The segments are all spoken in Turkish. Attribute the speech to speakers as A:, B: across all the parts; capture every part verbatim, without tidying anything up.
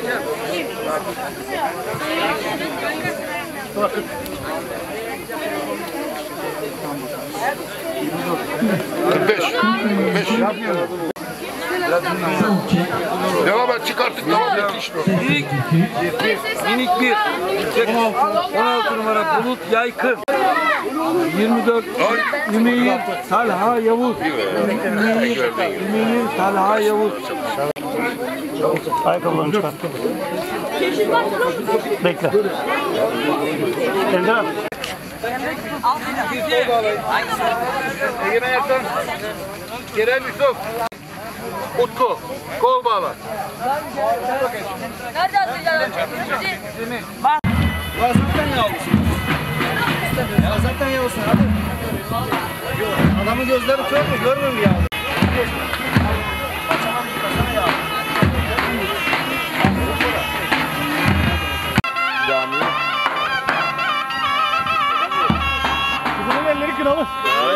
A: kırk beş. beş. Devam et, çıkarttık, devam et işte.
B: Minik, minik bir, on altı numara Bulut Yaykın, yirmi dört, Ümeyir Talha Yavuz, Ümeyir, Ümeyir Talha Yavuz.
C: Ayakkabılarını çıkart. Bekle. Ender.
A: Egemen Ertan, Kerem Yusuf, Utku, kol bağla.
D: Nerede atacağız?
B: Ya zaten yavrusun. Ya zaten yavrusun hadi. Adamın gözleri kör mü? Görmüyor mu ya?
A: Cami.
C: Kızımın elleri kınalı.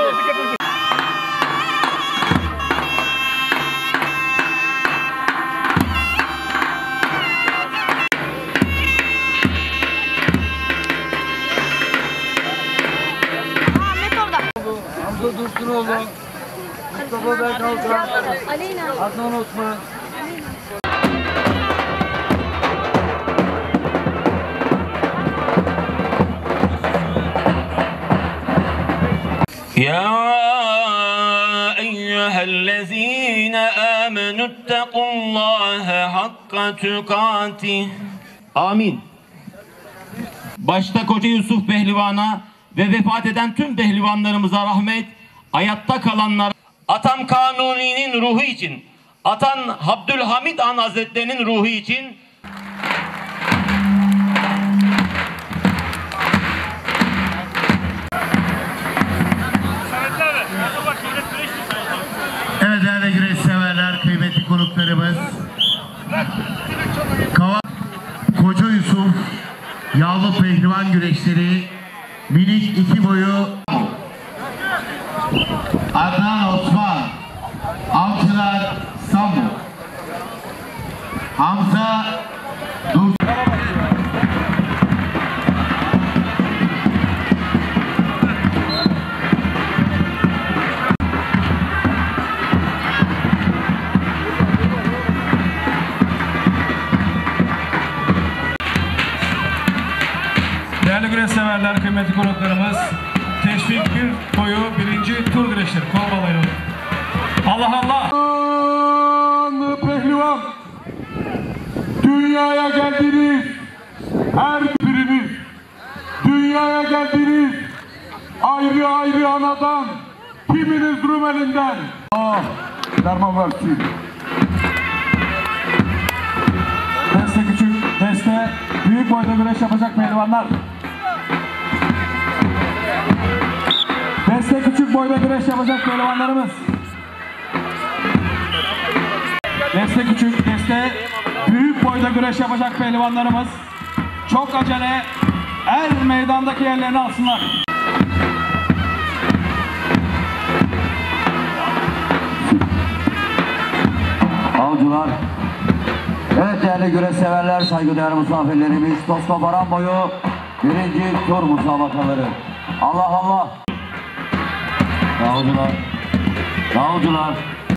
B: Hamza Dursunoğlu, Mustafa Berkalcan, Adnan Osman.
E: يا أيها الذين آمنوا اتقوا الله حق تقاته. Amin. Başta Koca Yusuf Pehlivan'a ve vefat eden tüm pehlivanlarımıza rahmet, hayatta kalanlar, Atam Kanuni'nin ruhu için, Atan Abdülhamid Han Hazretleri'nin ruhu için,
F: evet değerli güreş severler, kıymetli konuklarımız, Kava Koca Yusuf Yağlı Pehlivan güreşleri minik iki boyu Adnan Osman, Avcılar Samur, Hamza Dur.
C: Değerli güreş severler, kıymetli konuklarımız, teşvik bir boyu birinci tur güreşleri, kol balayı. Allah Allah! Pehlivan, dünyaya geldiniz, her biriniz, dünyaya geldiniz, ayrı ayrı anadan, kiminiz Rumeli'nden. Ah, derman versin. Deste küçük, deste büyük boyda güreş yapacak pehlivanlar. Deste küçük boyda güreş yapacak pehlivanlarımız. Deste küçük, deste büyük boyda güreş yapacak pehlivanlarımız. Çok acele er meydandaki yerlerini alsınlar.
G: Avcılar. Evet değerli güreş severler, saygıdeğer misafirlerimiz, Tosma Baran boyu birinci tur musabakaları. Allah Allah. Davulcular, davulcular.